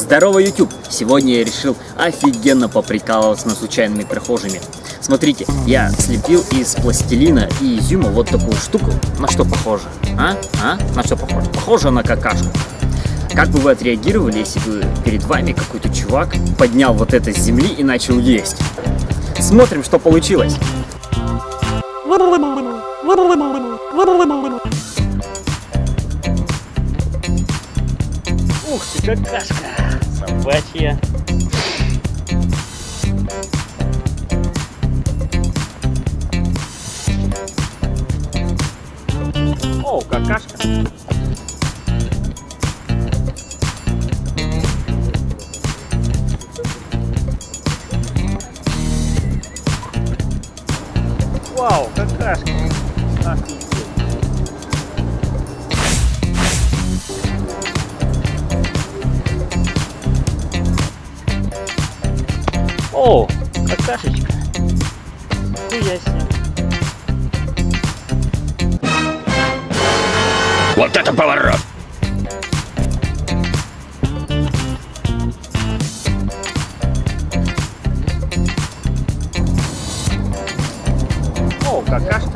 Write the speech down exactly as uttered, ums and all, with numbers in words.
Здорово, YouTube! Сегодня я решил офигенно поприкалываться над случайными прохожими. Смотрите, я слепил из пластилина и изюма вот такую штуку. На что похоже? А? А? На что похоже? Похоже на какашку. Как бы вы отреагировали, если бы перед вами какой-то чувак поднял вот это с земли и начал есть? Смотрим, что получилось. Ух ты, какашка собачья. О, какашка. Вау, какашка. Офигеть. О, какашечка. Хуя себе. Вот это поворот! О, какашка.